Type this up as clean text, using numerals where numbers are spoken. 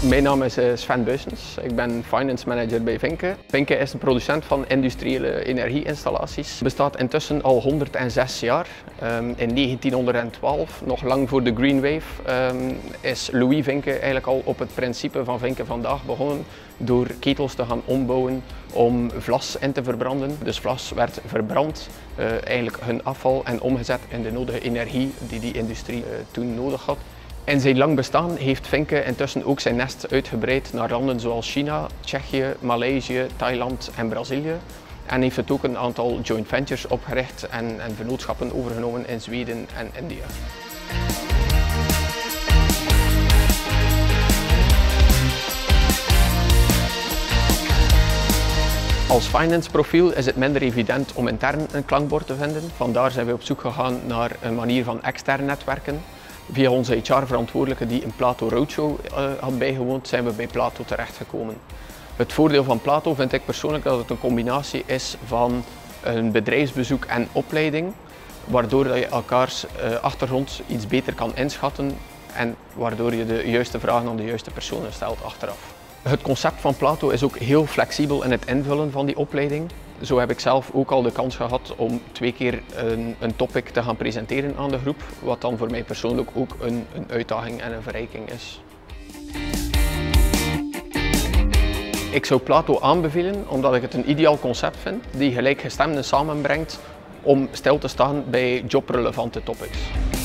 Mijn naam is Sven Buysens. Ik ben finance manager bij Vinke. Vinke is een producent van industriële energieinstallaties. Het bestaat intussen al 106 jaar. In 1912, nog lang voor de Green Wave, is Louis Vinke eigenlijk al op het principe van Vinke vandaag begonnen door ketels te gaan ombouwen om vlas in te verbranden. Dus vlas werd verbrand, eigenlijk hun afval, en omgezet in de nodige energie die die industrie toen nodig had. In zijn lang bestaan heeft Vinke intussen ook zijn nest uitgebreid naar landen zoals China, Tsjechië, Maleisië, Thailand en Brazilië. En heeft het ook een aantal joint ventures opgericht en vennootschappen overgenomen in Zweden en India. Als finance profiel is het minder evident om intern een klankbord te vinden. Vandaar zijn we op zoek gegaan naar een manier van extern netwerken. Via onze HR-verantwoordelijke die in Plato Roadshow had bijgewoond, zijn we bij Plato terechtgekomen. Het voordeel van Plato vind ik persoonlijk dat het een combinatie is van een bedrijfsbezoek en opleiding, waardoor je elkaars achtergrond iets beter kan inschatten en waardoor je de juiste vragen aan de juiste personen stelt achteraf. Het concept van Plato is ook heel flexibel in het invullen van die opleiding. Zo heb ik zelf ook al de kans gehad om 2 keer een topic te gaan presenteren aan de groep, wat dan voor mij persoonlijk ook een uitdaging en een verrijking is. Ik zou Plato aanbevelen omdat ik het een ideaal concept vind die gelijkgestemden samenbrengt om stil te staan bij jobrelevante topics.